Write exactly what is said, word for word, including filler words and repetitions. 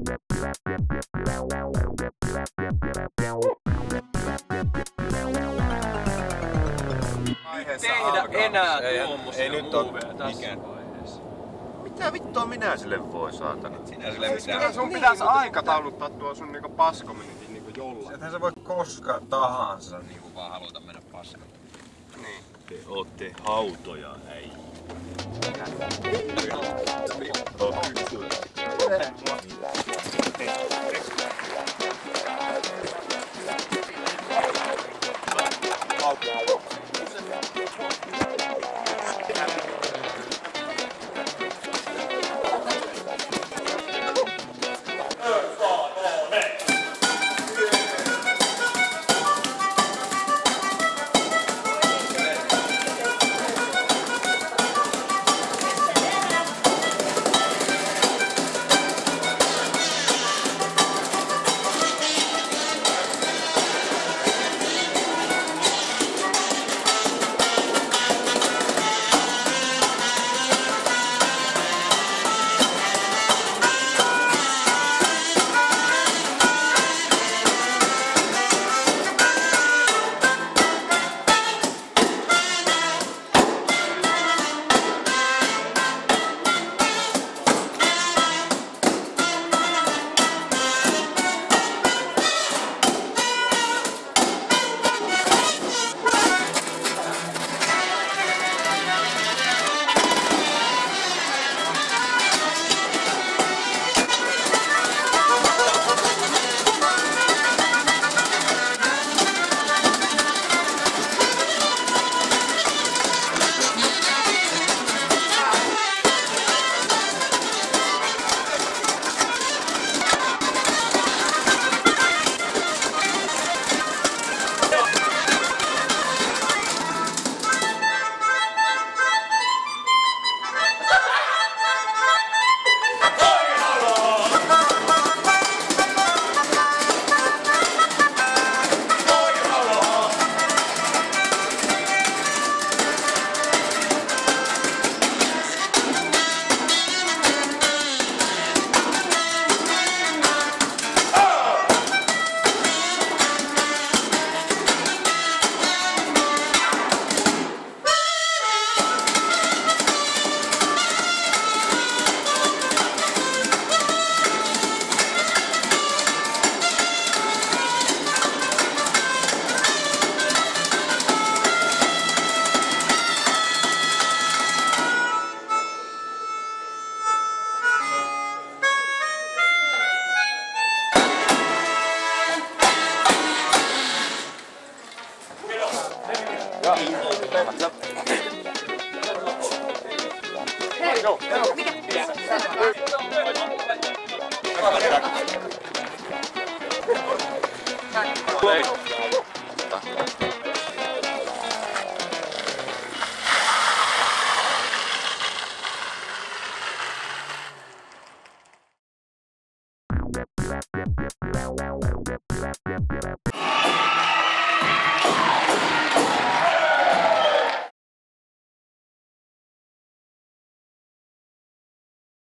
Tehdä enää Ei, tuommoisia ei nyt on muuveja tässä mikään. vaiheessa. Mitä vittua minä sille voi, saatana? Sinä sille mitään. Kyllä sun pitäis aikatauluttaa tuo sun niinku paskominenkin niinku jollain. Ethän sä voi koska tahansa niinku vaan haluta mennä paskalle. Niin. Te ootte hautoja, äijä.